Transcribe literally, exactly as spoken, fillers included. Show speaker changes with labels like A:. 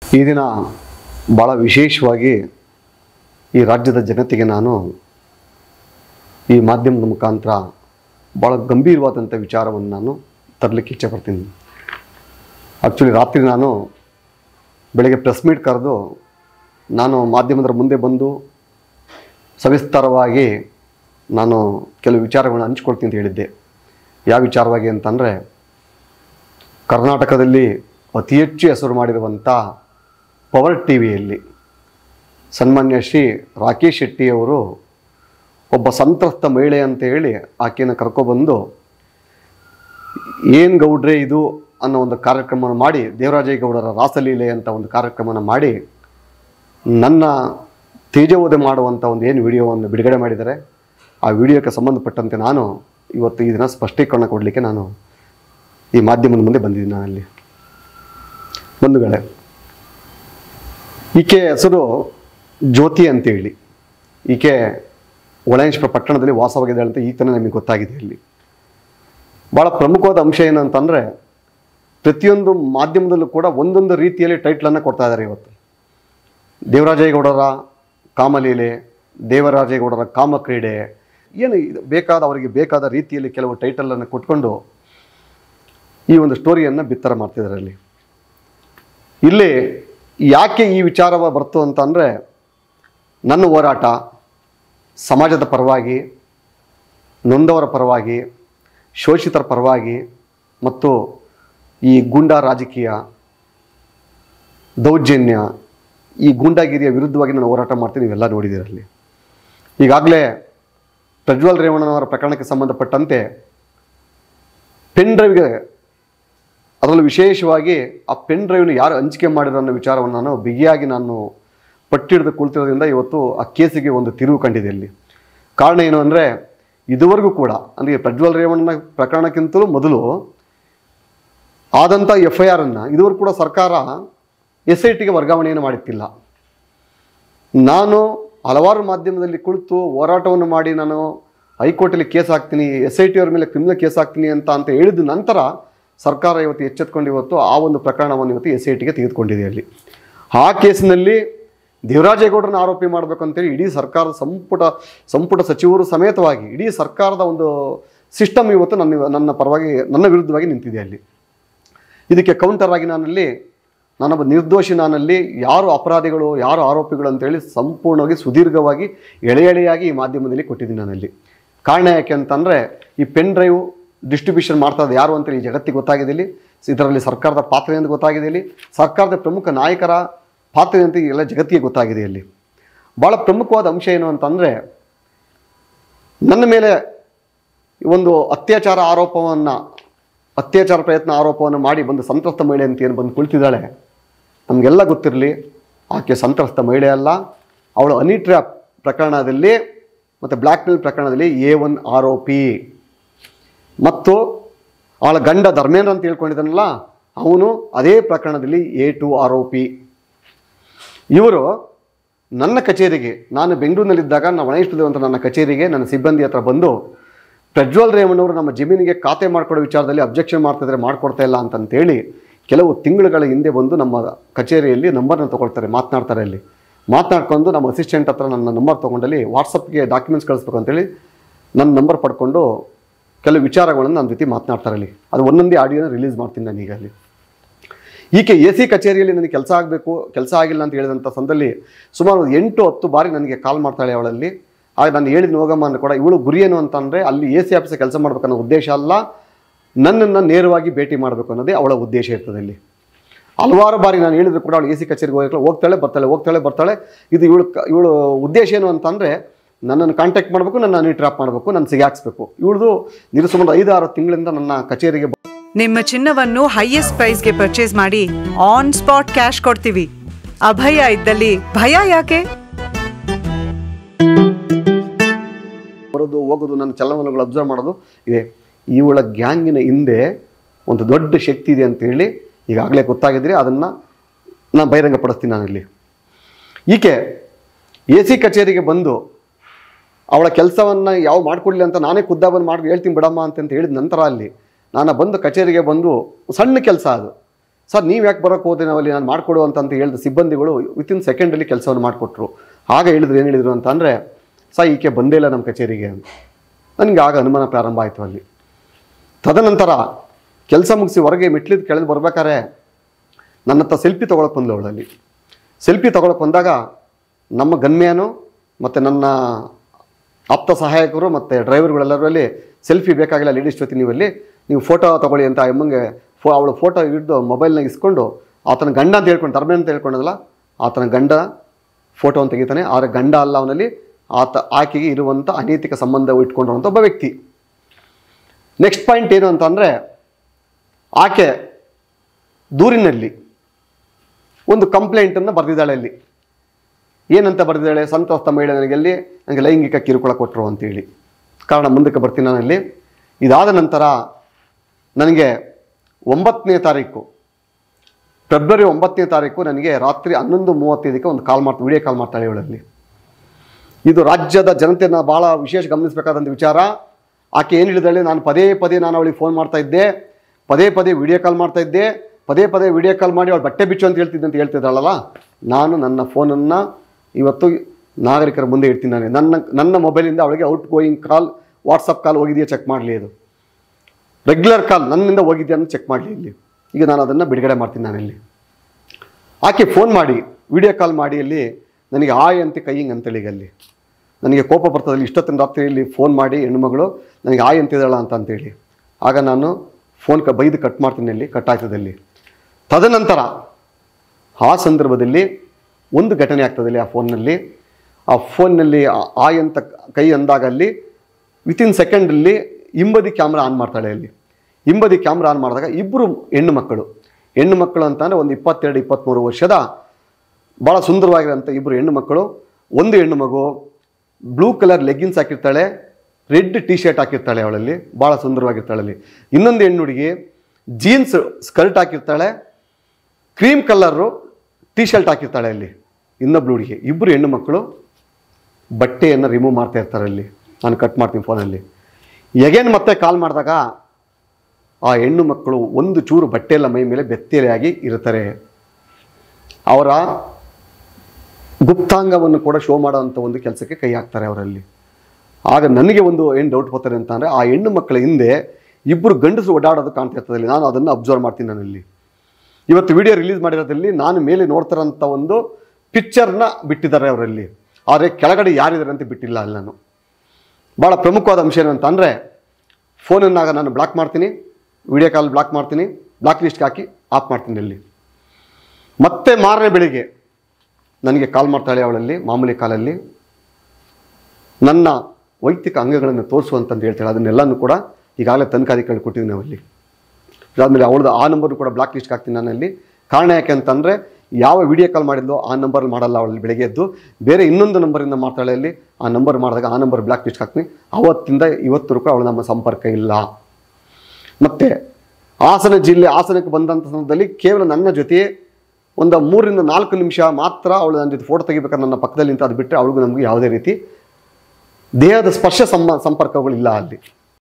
A: ಈ ದಿನ ಭಾಳ ವಿಶೇಷವಾಗಿ ಈ ರಾಜ್ಯದ ಜನತೆಗೆ ನಾನು ಈ ಮಾಧ್ಯಮದ ಮುಖಾಂತರ ಭಾಳ ಗಂಭೀರವಾದಂಥ ವಿಚಾರವನ್ನು ನಾನು ತರಲಿಕ್ಕೆ ಇಚ್ಛೆ ಪಡ್ತೀನಿ. ಆ್ಯಕ್ಚುಲಿ ರಾತ್ರಿ ನಾನು ಬೆಳಗ್ಗೆ ಪ್ರೆಸ್ ಮೀಟ್ ಕರೆದು ನಾನು ಮಾಧ್ಯಮದ ಮುಂದೆ ಬಂದು ಸವಿಸ್ತಾರವಾಗಿ ನಾನು ಕೆಲವು ವಿಚಾರಗಳನ್ನು ಹಂಚ್ಕೊಳ್ತೀನಿ ಅಂತ ಹೇಳಿದ್ದೆ. ಯಾವ ವಿಚಾರವಾಗಿ ಅಂತಂದರೆ, ಕರ್ನಾಟಕದಲ್ಲಿ ಅತಿ ಹೆಚ್ಚು ಹೆಸರು ಮಾಡಿರುವಂಥ ಪವರ್ ಟಿ ವಿಯಲ್ಲಿ ಸನ್ಮಾನ್ಯ ಶ್ರೀ ರಾಕೇಶ್ ಶೆಟ್ಟಿಯವರು ಒಬ್ಬ ಸಂತ್ರಸ್ತ ಮಹಿಳೆ ಅಂತ ಹೇಳಿ ಆಕೆಯನ್ನು ಕರ್ಕೊಬಂದು ಏನು ಗೌಡ್ರೆ ಇದು ಅನ್ನೋ ಒಂದು ಕಾರ್ಯಕ್ರಮವನ್ನು ಮಾಡಿ, ದೇವರಾಜೇಗೌಡರ ರಾಸಲೀಲೆ ಅಂತ ಒಂದು ಕಾರ್ಯಕ್ರಮವನ್ನು ಮಾಡಿ ನನ್ನ ತೇಜೋವಧೆ ಮಾಡುವಂಥ ಒಂದು ಏನು ವಿಡಿಯೋವನ್ನು ಬಿಡುಗಡೆ ಮಾಡಿದ್ದಾರೆ. ಆ ವಿಡಿಯೋಕ್ಕೆ ಸಂಬಂಧಪಟ್ಟಂತೆ ನಾನು ಇವತ್ತು ಈ ದಿನ ಸ್ಪಷ್ಟೀಕರಣ ಕೊಡಲಿಕ್ಕೆ ನಾನು ಈ ಮಾಧ್ಯಮದ ಮುಂದೆ ಬಂದಿದ್ದೀನಿ. ನಾನಲ್ಲಿ ಬಂಧುಗಳೇ, ಈಕೆ ಹೆಸರು ಜ್ಯೋತಿ ಅಂತೇಳಿ, ಈಕೆ ಹೊಳೆನರಸೀಪುರ ಪಟ್ಟಣದಲ್ಲಿ ವಾಸವಾಗಿದ್ದಾಳೆ ಅಂತ ಈಗ ತಾನೇ ನಮಗೆ ಗೊತ್ತಾಗಿದೆ. ಇಲ್ಲಿ ಭಾಳ ಪ್ರಮುಖವಾದ ಅಂಶ ಏನಂತಂದರೆ, ಪ್ರತಿಯೊಂದು ಮಾಧ್ಯಮದಲ್ಲೂ ಕೂಡ ಒಂದೊಂದು ರೀತಿಯಲ್ಲಿ ಟೈಟ್ಲನ್ನು ಕೊಡ್ತಾ ಇದ್ದಾರೆ. ಇವತ್ತು ದೇವರಾಜೇಗೌಡರ ಕಾಮಲೀಲೆ, ದೇವರಾಜೇಗೌಡರ ಕಾಮಕ್ರೀಡೆ, ಏನು ಬೇಕಾದ ಅವರಿಗೆ ಬೇಕಾದ ರೀತಿಯಲ್ಲಿ ಕೆಲವು ಟೈಟಲನ್ನು ಕೊಟ್ಕೊಂಡು ಈ ಒಂದು ಸ್ಟೋರಿಯನ್ನು ಬಿತ್ತರ ಮಾಡ್ತಿದ್ದಾರೆ. ಅಲ್ಲಿ ಇಲ್ಲಿ ಯಾಕೆ ಈ ವಿಚಾರವ ಬರ್ತು ಅಂತಂದರೆ, ನನ್ನ ಹೋರಾಟ ಸಮಾಜದ ಪರವಾಗಿ, ನೊಂದವರ ಪರವಾಗಿ, ಶೋಷಿತರ ಪರವಾಗಿ ಮತ್ತು ಈ ಗೂಂಡಾ ರಾಜಕೀಯ, ದೌರ್ಜನ್ಯ, ಈ ಗೂಂಡಾಗಿರಿಯ ವಿರುದ್ಧವಾಗಿ ನಾನು ಹೋರಾಟ ಮಾಡ್ತೀನಿ. ನೀವೆಲ್ಲ ನೋಡಿದ್ದೀರಲ್ಲಿ. ಈಗಾಗಲೇ ಪ್ರಜ್ವಲ್ ರೇವಣ್ಣನವರ ಪ್ರಕರಣಕ್ಕೆ ಸಂಬಂಧಪಟ್ಟಂತೆ ಪೆನ್ ಡ್ರೈವ್ಗೆ, ಅದರಲ್ಲೂ ವಿಶೇಷವಾಗಿ ಆ ಪೆನ್ ಡ್ರೈವ್ನ ಯಾರು ಹಂಚಿಕೆ ಮಾಡಿರೋ ಅನ್ನೋ ವಿಚಾರವನ್ನು ನಾನು ಬಿಗಿಯಾಗಿ ನಾನು ಪಟ್ಟಿಡಿದು ಕುಳಿತಿರೋದ್ರಿಂದ ಇವತ್ತು ಆ ಕೇಸಿಗೆ ಒಂದು ತಿರುವು ಕಂಡಿದೆ. ಇಲ್ಲಿ ಕಾರಣ ಏನು ಅಂದರೆ, ಇದುವರೆಗೂ ಕೂಡ ಅಂದರೆ ಪ್ರಜ್ವಲ್ ರೇವಣ್ಣನ ಪ್ರಕರಣಕ್ಕಿಂತಲೂ ಮೊದಲು ಆದಂಥ ಎಫ್ ಐ ಆರನ್ನು ಇದುವರೆಗೂ ಕೂಡ ಸರ್ಕಾರ ಎಸ್ ಐ ಟಿಗೆ ವರ್ಗಾವಣೆಯನ್ನು ಮಾಡುತ್ತಿಲ್ಲ. ನಾನು ಹಲವಾರು ಮಾಧ್ಯಮದಲ್ಲಿ ಕುಳಿತು ಹೋರಾಟವನ್ನು ಮಾಡಿ ನಾನು ಹೈಕೋರ್ಟಲ್ಲಿ ಕೇಸ್ ಹಾಕ್ತೀನಿ, ಎಸ್ ಐ ಟಿ ಅವ್ರ ಮೇಲೆ ಕ್ರಿಮಿನಲ್ ಕೇಸ್ ಹಾಕ್ತೀನಿ ಅಂತ ಅಂತ ಹೇಳಿದ ನಂತರ ಸರ್ಕಾರ ಇವತ್ತು ಎಚ್ಚೆತ್ಕೊಂಡು ಇವತ್ತು ಆ ಒಂದು ಪ್ರಕರಣವನ್ನು ಇವತ್ತು ಎಸ್ ಐ ಟಿಗೆ ತೆಗೆದುಕೊಂಡಿದೆ. ಅಲ್ಲಿ ಆ ಕೇಸಿನಲ್ಲಿ ದೇವರಾಜೇಗೌಡರನ್ನ ಆರೋಪಿ ಮಾಡಬೇಕು ಅಂತೇಳಿ ಇಡೀ ಸರ್ಕಾರದ ಸಂಪುಟ ಸಂಪುಟ ಸಚಿವರು ಸಮೇತವಾಗಿ ಇಡೀ ಸರ್ಕಾರದ ಒಂದು ಸಿಸ್ಟಮ್ ಇವತ್ತು ನನ್ನ ನನ್ನ ಪರವಾಗಿ ನನ್ನ ವಿರುದ್ಧವಾಗಿ ನಿಂತಿದೆ. ಅಲ್ಲಿ ಇದಕ್ಕೆ ಕೌಂಟರ್ ಆಗಿ ನಾನಲ್ಲಿ ನಾನೊಬ್ಬ ನಿರ್ದೋಷಿ, ನಾನಲ್ಲಿ ಯಾರು ಅಪರಾಧಿಗಳು ಯಾರು ಆರೋಪಿಗಳು ಅಂತೇಳಿ ಸಂಪೂರ್ಣವಾಗಿ ಸುದೀರ್ಘವಾಗಿ ಎಳೆ ಎಳೆಯಾಗಿ ಈ ಮಾಧ್ಯಮದಲ್ಲಿ ಕೊಟ್ಟಿದ್ದೀನಿ ನಾನಲ್ಲಿ. ಕಾರಣ ಯಾಕೆ ಅಂತಂದರೆ, ಈ ಪೆನ್ ಡ್ರೈವ್ ಡಿಸ್ಟ್ರಿಬ್ಯೂಷನ್ ಮಾಡ್ತಾ ಇದ್ದು ಯಾರು ಅಂತೇಳಿ ಈ ಜಗತ್ತಿಗೆ ಗೊತ್ತಾಗಿದೆ. ಇಲ್ಲಿ ಇದರಲ್ಲಿ ಸರ್ಕಾರದ ಪಾತ್ರ ಎಂದು ಗೊತ್ತಾಗಿದೆ. ಇಲ್ಲಿ ಸರ್ಕಾರದ ಪ್ರಮುಖ ನಾಯಕರ ಪಾತ್ರ ಅಂತ ಎಲ್ಲ ಜಗತ್ತಿಗೆ ಗೊತ್ತಾಗಿದೆ. ಇಲ್ಲಿ ಭಾಳ ಪ್ರಮುಖವಾದ ಅಂಶ ಏನು ಅಂತಂದರೆ, ನನ್ನ ಮೇಲೆ ಒಂದು ಅತ್ಯಾಚಾರ ಆರೋಪವನ್ನು ಅತ್ಯಾಚಾರ ಪ್ರಯತ್ನ ಆರೋಪವನ್ನು ಮಾಡಿ ಬಂದು ಸಂತ್ರಸ್ತ ಮಹಿಳೆ ಅಂತ ಏನು ಬಂದು ಕುಳಿತಿದ್ದಾಳೆ. ನಮಗೆಲ್ಲ ಗೊತ್ತಿರಲಿ, ಆಕೆ ಸಂತ್ರಸ್ತ ಮಹಿಳೆ ಅಲ್ಲ. ಅವಳು ಹನಿ ಟ್ರ್ಯಾಪ್ ಪ್ರಕರಣದಲ್ಲಿ ಮತ್ತು ಬ್ಲ್ಯಾಕ್ ಮೇಲ್ ಪ್ರಕರಣದಲ್ಲಿ ಎ ಒನ್ ಆರೋಪಿ ಮತ್ತು ಅವಳ ಗಂಡ ಧರ್ಮೇಂದ್ರ ಅಂತ ಹೇಳ್ಕೊಂಡಿದ್ದಾನಲ್ಲ, ಅವನು ಅದೇ ಪ್ರಕರಣದಲ್ಲಿ ಎ ಟು ಆರೋಪಿ. ಇವರು ನನ್ನ ಕಚೇರಿಗೆ, ನಾನು ಬೆಂಗಳೂರಿನಲ್ಲಿದ್ದಾಗ ನಾವು ಹೊಳೆನರಸೀಪುರದಲ್ಲಿ ನನ್ನ ಕಚೇರಿಗೆ ನನ್ನ ಸಿಬ್ಬಂದಿ ಹತ್ರ ಬಂದು ಪ್ರಜ್ವಲ್ ರೇವಣ್ಣವರು ನಮ್ಮ ಜಮೀನಿಗೆ ಖಾತೆ ಮಾಡಿಕೊಡೋ ವಿಚಾರದಲ್ಲಿ ಅಬ್ಜೆಕ್ಷನ್ ಮಾಡ್ತಿದ್ರೆ ಮಾಡಿಕೊಡ್ತಾ ಇಲ್ಲ ಅಂತಂತೇಳಿ ಕೆಲವು ತಿಂಗಳುಗಳ ಹಿಂದೆ ಬಂದು ನಮ್ಮ ಕಚೇರಿಯಲ್ಲಿ ನಂಬರ್ನ ತೊಗೊಳ್ತಾರೆ, ಮಾತನಾಡ್ತಾರೆ. ಅಲ್ಲಿ ಮಾತನಾಡ್ಕೊಂಡು ನಮ್ಮ ಅಸಿಸ್ಟೆಂಟ್ ಹತ್ರ ನನ್ನ ನಂಬರ್ ತೊಗೊಂಡಲ್ಲಿ ವಾಟ್ಸಪ್ಗೆ ಡಾಕ್ಯುಮೆಂಟ್ಸ್ ಕಳಿಸ್ಬೇಕು ಅಂತೇಳಿ ನನ್ನ ನಂಬರ್ ಪಡ್ಕೊಂಡು ಕೆಲವು ವಿಚಾರಗಳನ್ನು ನನ್ನ ಜೊತೆ ಮಾತನಾಡ್ತಾರೆ. ಅಲ್ಲಿ ಅದು ಒಂದೊಂದೇ ಆಡಿಯೋನ ರಿಲೀಸ್ ಮಾಡ್ತೀನಿ ನಾನು. ಈಗ ಅಲ್ಲಿ ಈಕೆ ಎ ಸಿ ಕಚೇರಿಯಲ್ಲಿ ನನಗೆ ಕೆಲಸ ಆಗಬೇಕು, ಕೆಲಸ ಆಗಿಲ್ಲ ಅಂತ ಹೇಳಿದಂಥ ಸಂದರ್ಭದಲ್ಲಿ ಸುಮಾರು ಎಂಟು ಹತ್ತು ಬಾರಿ ನನಗೆ ಕಾಲ್ ಮಾಡ್ತಾಳೆ ಅವಳಲ್ಲಿ. ಆಗ ನಾನು ಹೇಳಿದ ಹೋಗಮ್ಮನ್ನು ಕೂಡ, ಇವಳು ಗುರಿ ಏನು ಅಂತಂದರೆ ಅಲ್ಲಿ ಎ ಸಿ ಆಫೀಸಿಗೆ ಕೆಲಸ ಮಾಡಬೇಕನ್ನೋ ಉದ್ದೇಶ ಅಲ್ಲ, ನನ್ನನ್ನು ನೇರವಾಗಿ ಭೇಟಿ ಮಾಡಬೇಕು ಅನ್ನೋದೇ ಅವಳ ಉದ್ದೇಶ ಇರ್ತದೆ. ಅಲ್ಲಿ ಹಲವಾರು ಬಾರಿ ನಾನು ಹೇಳಿದ್ರು ಕೂಡ ಅವಳು ಎ ಸಿ ಕಚೇರಿಗೆ ಹೋಗಿ ಹೋಗ್ತಾಳೆ ಬರ್ತಾಳೆ ಹೋಗ್ತಾಳೆ ಬರ್ತಾಳೆ. ಇದು ಇವಳು ಇವಳು ಉದ್ದೇಶ ಏನು ಅಂತಂದರೆ, ನನ್ನನ್ನು ಕಾಂಟ್ಯಾಕ್ಟ್ ಮಾಡಬೇಕು, ನನ್ನ ಟ್ರ್ಯಾಪ್ ಮಾಡಬೇಕು, ನನ್ನ ಸಿಗಾಕ್ಸ್ಬೇಕು. ಇವಳದು ನಿರು ಸುಮಾರು ಐದು ಆರು ತಿಂಗಳಿಂದ ನನ್ನ ಕಚೇರಿಗೆ.
B: ನಿಮ್ಮ ಚಿನ್ನವನ್ನು ಹೈಯೆಸ್ಟ್ ಪ್ರೈಸ್ಗೆ ಪರ್ಚೇಸ್ ಮಾಡಿ ಆನ್ ಸ್ಪಾಟ್ ಕ್ಯಾಶ್ ಕೊಡ್ತೀವಿ. ಅಭಯ ಇದ್ದಲ್ಲಿ ಭಯ ಯಾಕೆ?
A: ಬರೋದು ಹೋಗೋದು, ನನ್ನ ಚಲನವಲನಗಳು ಅಬ್ಸರ್ವ್ ಮಾಡೋದು ಇದೆ. ಇವಳ ಗ್ಯಾಂಗಿನ ಹಿಂದೆ ಒಂದು ದೊಡ್ಡ ಶಕ್ತಿ ಇದೆ ಅಂತೇಳಿ ಈಗಾಗಲೇ ಗೊತ್ತಾಗಿದ್ರೆ ಅದನ್ನು ನಾನು ಬಹಿರಂಗಪಡಿಸ್ತೀನಿ. ನಾನಿಲ್ಲಿ ಈಕೆ ಎ ಸಿ ಕಚೇರಿಗೆ ಬಂದು ಅವಳ ಕೆಲಸವನ್ನು ಯಾವ ಮಾಡಿಕೊಡ್ಲಿ ಅಂತ ನಾನೇ ಖುದ್ದಾ ಬಂದು ಮಾಡಿ ಹೇಳ್ತೀನಿ ಬಿಡಮ್ಮ ಅಂತಂತ ಹೇಳಿದ ನಂತರ ಅಲ್ಲಿ ನಾನು ಬಂದು ಕಚೇರಿಗೆ ಬಂದು ಸಣ್ಣ ಕೆಲಸ, ಅದು ಸರ್ ನೀವು ಯಾಕೆ ಬರೋಕ್ಕೆ ಹೋದೆ ನಾವಲ್ಲಿ ನಾನು ಮಾಡಿಕೊಡು ಅಂತ ಹೇಳಿದ ಸಿಬ್ಬಂದಿಗಳು ವಿತಿನ್ ಸೆಕೆಂಡಲ್ಲಿ ಕೆಲಸವನ್ನು ಮಾಡಿಕೊಟ್ರು. ಆಗ ಹೇಳಿದ್ರು ಏನು ಹೇಳಿದರು ಅಂತ ಅಂದರೆ, ಸರ್ ಈಕೆ ಬಂದೇ ಇಲ್ಲ ನಮ್ಮ ಕಚೇರಿಗೆ ಅಂತ. ನನಗೆ ಆಗ ಅನುಮಾನ ಪ್ರಾರಂಭ ಆಯಿತು ಅಲ್ಲಿ. ತದನಂತರ ಕೆಲಸ ಮುಗಿಸಿ ಹೊರಗೆ ಮೆಟ್ಲಿದ್ದು ಕೆಳಗೆ ಬರ್ಬೇಕಾದ್ರೆ ನನ್ನ ಹತ್ರ ಸೆಲ್ಫಿ ತೊಗೊಳಕ್ಕೆ ಬಂದಳು ಅವಳಲ್ಲಿ. ಸೆಲ್ಫಿ ತೊಗೊಳಕ್ಕೆ ಬಂದಾಗ ನಮ್ಮ ಗನ್ಮ್ಯಾನು ಮತ್ತು ನನ್ನ ಆಪ್ತ ಸಹಾಯಕರು ಮತ್ತು ಡ್ರೈವರ್ಗಳೆಲ್ಲರಲ್ಲಿ ಸೆಲ್ಫಿ ಬೇಕಾಗಿಲ್ಲ ಲೇಡೀಸ್ ಜೊತೆ ನೀವಲ್ಲಿ ನೀವು ಫೋಟೋ ತೊಗೊಳ್ಳಿ ಅಂತ ಎಮ್ಮಂಗೆ ಫೋ ಅವಳು ಫೋಟೋ ಹಿಡಿದು ಮೊಬೈಲ್ನಾಗ ಇಸ್ಕೊಂಡು ಆತನ ಗಂಡ ಅಂತ ಹೇಳ್ಕೊಂಡು ಟರ್ಮೆ ಅಂತ ಹೇಳ್ಕೊಂಡಲ್ಲ, ಆತನ ಗಂಡ ಫೋಟೋವನ್ನು ತೆಗಿತಾನೆ. ಆದರೆ ಗಂಡ ಅಲ್ಲ ಅವನಲ್ಲಿ, ಆತ ಆಕೆಗೆ ಇರುವಂಥ ಅನೈತಿಕ ಸಂಬಂಧ ಇಟ್ಕೊಂಡಿರುವಂಥ ಒಬ್ಬ ವ್ಯಕ್ತಿ. ನೆಕ್ಸ್ಟ್ ಪಾಯಿಂಟ್ ಏನು ಅಂತಂದರೆ, ಆಕೆ ದೂರಿನಲ್ಲಿ ಒಂದು ಕಂಪ್ಲೇಂಟನ್ನು ಬರೆದಿದ್ದಾಳೆ. ಅಲ್ಲಿ ಏನಂತ ಬರೆದಿದ್ದಾಳೆ, ಸಂತ್ರಸ್ತ ಮಹಿಳೆ ನನಗೆಲ್ಲಿ ನನಗೆ ಲೈಂಗಿಕ ಕಿರುಕುಳ ಕೊಟ್ಟರು ಅಂತೇಳಿ. ಕಾರಣ ಮುಂದಕ್ಕೆ ಬರ್ತೀನಿ ನಾನಲ್ಲಿ. ಇದಾದ ನಂತರ ನನಗೆ ಒಂಬತ್ತನೇ ತಾರೀಕು ಫೆಬ್ರವರಿ ಒಂಬತ್ತನೇ ತಾರೀಕು ನನಗೆ ರಾತ್ರಿ ಹನ್ನೊಂದು ಮೂವತ್ತೈದಕ್ಕೆ ಒಂದು ಕಾಲ್ ಮಾಡ್ತಾ ವಿಡಿಯೋ ಕಾಲ್ ಮಾಡ್ತಾಳೆ ಇವಳಲ್ಲಿ. ಇದು ರಾಜ್ಯದ ಜನತೆಯನ್ನು ಭಾಳ ವಿಶೇಷ ಗಮನಿಸಬೇಕಾದಂಥ ವಿಚಾರ. ಆಕೆ ಏನು ಹೇಳಿದಾಳೆ, ನಾನು ಪದೇ ಪದೇ ನಾನು ಅವಳಿಗೆ ಫೋನ್ ಮಾಡ್ತಾ ಇದ್ದೆ, ಪದೇ ಪದೇ ವಿಡಿಯೋ ಕಾಲ್ ಮಾಡ್ತಾ ಇದ್ದೆ, ಪದೇ ಪದೇ ವಿಡಿಯೋ ಕಾಲ್ ಮಾಡಿ ಅವಳು ಬಟ್ಟೆ ಬಿಚ್ಚು ಅಂತ ಹೇಳ್ತಿದ್ದೆ ಅಂತ ಹೇಳ್ತಿದ್ದಾಳಲ್ಲ. ನಾನು ನನ್ನ ಫೋನನ್ನು ಇವತ್ತು ನಾಗರಿಕರ ಮುಂದೆ ಇಡ್ತೀನಿ. ನಾನು ನನ್ನ ನನ್ನ ಮೊಬೈಲಿಂದ ಅವಳಿಗೆ out going call, WhatsApp call ಹೋಗಿದೆಯಾ ಚೆಕ್ ಮಾಡಲಿ, ಅದು ರೆಗ್ಯುಲರ್ ಕಾಲ್ ನನ್ನಿಂದ ಹೋಗಿದೆಯಾ ಅಂತ ಚೆಕ್ ಮಾಡಲಿ. ಇಲ್ಲಿ ಈಗ ನಾನು ಅದನ್ನು ಬಿಡುಗಡೆ ಮಾಡ್ತೀನಿ. ನಾನಿಲ್ಲಿ ಆಕೆ ಫೋನ್ ಮಾಡಿ ವಿಡಿಯೋ ಕಾಲ್ ಮಾಡಿ ಅಲ್ಲಿ ನನಗೆ ಆಯ್ ಅಂತ ಕೈಯಿಂಗ್ ಅಂತೇಳಿ ಅಲ್ಲಿ ನನಗೆ ಕೋಪ ಬರ್ತದಲ್ಲಿ ಇಷ್ಟೊತ್ತಿನ ರಾತ್ರಿಯಲ್ಲಿ ಫೋನ್ ಮಾಡಿ ಹೆಣ್ಣುಮಗಳು ನನಗೆ ಆಯ್ ಅಂತಿದ್ದಾಳ ಅಂತ ಅಂತೇಳಿ. ಆಗ ನಾನು ಫೋನ್ ಕ ಬೈದು ಕಟ್ ಮಾಡ್ತೀನಿ, ಅಲ್ಲಿ ಕಟ್ ಆಗ್ತದಲ್ಲಿ. ತದನಂತರ ಆ ಸಂದರ್ಭದಲ್ಲಿ ಒಂದು ಘಟನೆ ಆಗ್ತದಲ್ಲಿ ಆ ಫೋನ್ನಲ್ಲಿ. ಆ ಫೋನ್ನಲ್ಲಿ ಆಯ್ ಅಂತ ಕೈ ಅಂದಾಗ ಅಲ್ಲಿ ವಿತಿನ್ ಸೆಕೆಂಡಲ್ಲಿ ಹಿಂಬದಿ ಕ್ಯಾಮ್ರಾ ಆನ್ ಮಾಡ್ತಾಳೆ. ಅಲ್ಲಿ ಹಿಂಬದಿ ಕ್ಯಾಮ್ರಾ ಆನ್ ಮಾಡಿದಾಗ ಇಬ್ಬರು ಹೆಣ್ಣು ಮಕ್ಕಳು ಹೆಣ್ಣು ಮಕ್ಕಳು ಅಂತಂದರೆ ಒಂದು ಇಪ್ಪತ್ತೆರಡು ಇಪ್ಪತ್ತ್ಮೂರು ವರ್ಷದ ಭಾಳ ಸುಂದರವಾಗಿರೋಂಥ ಇಬ್ಬರು ಹೆಣ್ಣು ಮಕ್ಕಳು. ಒಂದು ಹೆಣ್ಣು ಮಗು ಬ್ಲೂ ಕಲರ್ ಲೆಗ್ಗಿನ್ಸ್ ಹಾಕಿರ್ತಾಳೆ, ರೆಡ್ ಟಿ ಶರ್ಟ್ ಹಾಕಿರ್ತಾಳೆ, ಅವಳಲ್ಲಿ ಭಾಳ ಸುಂದರವಾಗಿರ್ತಾಳೆ. ಅಲ್ಲಿ ಇನ್ನೊಂದು ಹೆಣ್ಣು ಹುಡುಗಿ ಜೀನ್ಸ್ ಸ್ಕರ್ಟ್ ಹಾಕಿರ್ತಾಳೆ, ಕ್ರೀಮ್ ಕಲರು ಟಿ ಶರ್ಟ್ ಹಾಕಿರ್ತಾಳೆ. ಅಲ್ಲಿ ಇನ್ನೊಬ್ಳು ಹುಡುಗಿ, ಇಬ್ಬರು ಹೆಣ್ಣು ಮಕ್ಕಳು ಬಟ್ಟೆಯನ್ನು ರಿಮೂವ್ ಮಾಡ್ತಾ ಇರ್ತಾರೆ. ಅಲ್ಲಿ ನಾನು ಕಟ್ ಮಾಡ್ತೀನಿ ಫೋನಲ್ಲಿ. ಎಗೇನ್ ಮತ್ತೆ ಕಾಲ್ ಮಾಡಿದಾಗ ಆ ಹೆಣ್ಣು ಮಕ್ಕಳು ಒಂದು ಚೂರು ಬಟ್ಟೆ ಎಲ್ಲ ಮೈ ಮೇಲೆ ಬೆತ್ತಲೆಯಾಗಿ ಇರ್ತಾರೆ. ಅವರ ಗುಪ್ತಾಂಗವನ್ನು ಕೂಡ ಶೋ ಮಾಡೋವಂಥ ಒಂದು ಕೆಲಸಕ್ಕೆ ಕೈ ಹಾಕ್ತಾರೆ ಅವರಲ್ಲಿ. ಆಗ ನನಗೆ ಒಂದು ಏನು ಡೌಟ್ ಬರ್ತಾರೆ ಅಂತಂದರೆ, ಆ ಹೆಣ್ಣು ಮಕ್ಕಳ ಹಿಂದೆ ಇಬ್ಬರು ಗಂಡಸರು ಓಡಾಡೋದು ಕಾಣ್ತಾ ಇರ್ತದಲ್ಲಿ. ನಾನು ಅದನ್ನು ಅಬ್ಸರ್ವ್ ಮಾಡ್ತೀನಿ. ನಾನಲ್ಲಿ ಇವತ್ತು ವಿಡಿಯೋ ರಿಲೀಸ್ ಮಾಡಿರೋದ್ರಲ್ಲಿ ನಾನು ಮೇಲೆ ನೋಡ್ತಾರಂಥ ಒಂದು ಪಿಕ್ಚರ್ನ ಬಿಟ್ಟಿದ್ದಾರೆ ಅವರಲ್ಲಿ, ಆದರೆ ಕೆಳಗಡೆ ಯಾರಿದ್ದಾರೆ ಅಂತ ಬಿಟ್ಟಿಲ್ಲ. ಅಲ್ಲಿ ನಾನು ಭಾಳ ಪ್ರಮುಖವಾದ ಅಂಶ ಏನು ಅಂತ ಅಂದರೆ, ಫೋನನ್ನಾಗ ನಾನು ಬ್ಲಾಕ್ ಮಾಡ್ತೀನಿ, ವಿಡಿಯೋ ಕಾಲ್ ಬ್ಲಾಕ್ ಮಾಡ್ತೀನಿ, ಬ್ಲಾಕ್ ಲಿಸ್ಟ್ಗೆ ಹಾಕಿ ಆಫ್ ಮಾಡ್ತೀನಿ. ಅಲ್ಲಿ ಮತ್ತೆ ಮಾರನೇ ಬೆಳಿಗ್ಗೆ ನನಗೆ ಕಾಲ್ ಮಾಡ್ತಾಳೆ ಅವಳಲ್ಲಿ, ಮಾಮೂಲಿ ಕಾಲಲ್ಲಿ ನನ್ನ ವೈಯಕ್ತಿಕ ಅಂಗಗಳನ್ನು ತೋರಿಸುವಂತಂದು ಹೇಳ್ತಾಳೆ. ಅದನ್ನೆಲ್ಲನೂ ಕೂಡ ಈಗಾಗಲೇ ತನಿಖಾಧಿಕಾರಿ ಕೊಟ್ಟಿದ್ದೀನಿ ನಾವಲ್ಲಿ. ಅದಾದಮೇಲೆ ಅವಳದು ಆ ನಂಬರ್ನು ಕೂಡ ಬ್ಲಾಕ್ ಲಿಸ್ಟ್ಗೆ ಹಾಕ್ತೀನಿ ನಾನಲ್ಲಿ. ಕಾರಣ ಯಾಕೆ ಅಂತಂದರೆ, ಯಾವ ವಿಡಿಯೋ ಕಾಲ್ ಮಾಡಿದ್ಲೋ ಆ ನಂಬರ್ ಮಾಡಲ್ಲ ಅವಳಲ್ಲಿ. ಬೆಳಗ್ಗೆ ಎದ್ದು ಬೇರೆ ಇನ್ನೊಂದು ನಂಬರಿಂದ ಮಾಡ್ತಾಳೆ. ಅಲ್ಲಿ ಆ ನಂಬರ್ ಮಾಡಿದಾಗ ಆ ನಂಬರ್ ಬ್ಲಾಕ್ ಲಿಸ್ಟ್ಗೆ ಹಾಕ್ತೀನಿ. ಅವತ್ತಿಂದ ಇವತ್ತು ಕೂಡ ಅವಳು ನಮ್ಮ ಸಂಪರ್ಕ ಇಲ್ಲ. ಮತ್ತು ಹಾಸನ ಜಿಲ್ಲೆ ಹಾಸನಕ್ಕೆ ಬಂದಂಥ ಸಂದರ್ಭದಲ್ಲಿ ಕೇವಲ ನನ್ನ ಜೊತೆ ಒಂದು ಮೂರರಿಂದ ನಾಲ್ಕು ನಿಮಿಷ ಮಾತ್ರ ಅವಳು ನನ್ನ ಜೊತೆ ಫೋಟೋ ತೆಗಿಬೇಕಾದ್ರೆ ನನ್ನ ಪಕ್ಕದಲ್ಲಿ ನಿಂತು, ಅದು ಬಿಟ್ಟರೆ ಅವಳಿಗೂ ನಮಗೂ ಯಾವುದೇ ರೀತಿ ದೇಹದ ಸ್ಪರ್ಶ ಸಂಬ ಸಂಪರ್ಕಗಳಿಲ್ಲ ಅಲ್ಲಿ.